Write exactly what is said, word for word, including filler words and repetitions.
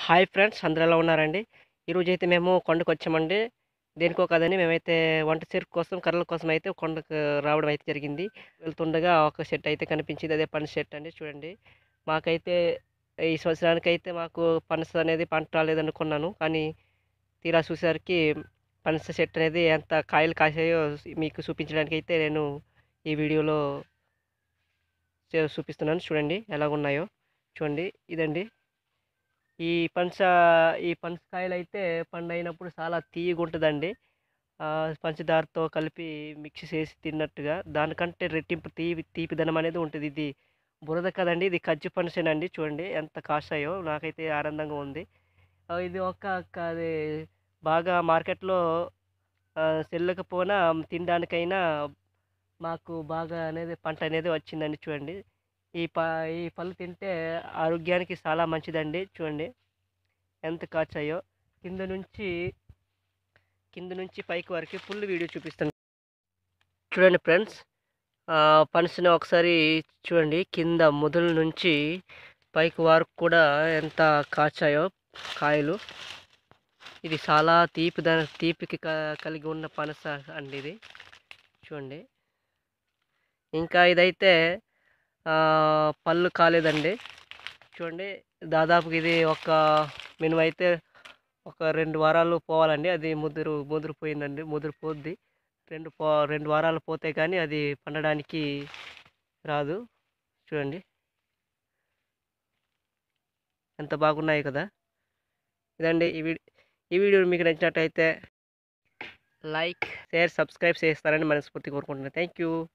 Hi friends, అందరూ ఎలా ఉన్నారండి? ఈరోజైతే మేము కొండకొచ్చామండి. దేనికో కాదని మేమైతే వంట చెరుకు కోసం, కర్రల కోసం అయితే కొండకు రావడం అయితే జరిగింది. వెళ్తుండగా ఒక చెట్టు అయితే కనిపించింది. అదే పనస చెట్టు అండి. చూడండి, మాకైతే ఈ సంవత్సరానికైతే మాకు పనస అనేది పంట రాలేదనుకున్నాను. కానీ తీరా చూసేసరికి పనస చెట్టు అనేది ఎంత కాయలు కాసాయో మీకు చూపించడానికైతే నేను ఈ వీడియోలో చే చూపిస్తున్నాను. చూడండి ఎలాగున్నాయో. చూడండి, ఇదండి. ఈ పనస ఈ పనసకాయలైతే పండైనప్పుడు చాలా తియ్యగుంటదండి. ఆహ్, పంచదారతో కలిపి మిక్స్ చేసి తిన్నట్టుగా దానికంటే రెట్టింపు తీపి తీపిదనం అనేది ఉంటది. ఇది బురద కదండీ! ఇది కజ్జి పనసేనండి. చూడండి ఎంత కాసాయో. నాకైతే ఆనందంగా ఉంది. ఆహ్, ఇది ఒక క అది బాగా మార్కెట్‌లో ఆహ్, సెల్లకపోయినా తినడానికైనా మాకు బాగా అనేది పంట అనేది వచ్చిందండి. చూడండి, ఈ ప ఈ పళ్ళు తింటే ఆరోగ్యానికి చాలా మంచిదండి. చూడండి ఎంత కాచాయో. కింద నుంచి కింద నుంచి పైకి వరకి ఫుల్ వీడియో చూపిస్తాను. చూడండి ఫ్రెండ్స్, ఆహ్, పనసని ఒకసారి చూడండి. కింద మొదలు నుంచి పైకి వరకు కూడా ఎంత కాచాయో కాయలు. ఇది చాలా తీపిద తీపికి క కలిగి ఉన్న పనస అండి ఇది. చూడండి. ఇంకా ఇదైతే ఆహ్, పళ్ళు కాలేదండి. చూడండి, దాదాపుగా ఇది ఒక మినిమం అయితే ఒక రెండు వారాలు పోవాలండి. అది ముదురు ముదిరిపోయిందండి. ముదిరిపోద్ది. రెండు పో రెండు వారాలు పోతే కానీ అది పండడానికి రాదు. చూడండి ఎంత బాగున్నాయి కదా! ఇదండి ఈ వీడి ఈ వీడియో మీకు నచ్చినట్టయితే లైక్, షేర్, సబ్స్క్రైబ్ చేస్తారని మనస్ఫూర్తిగా కోరుకుంటున్నాను. Thank you.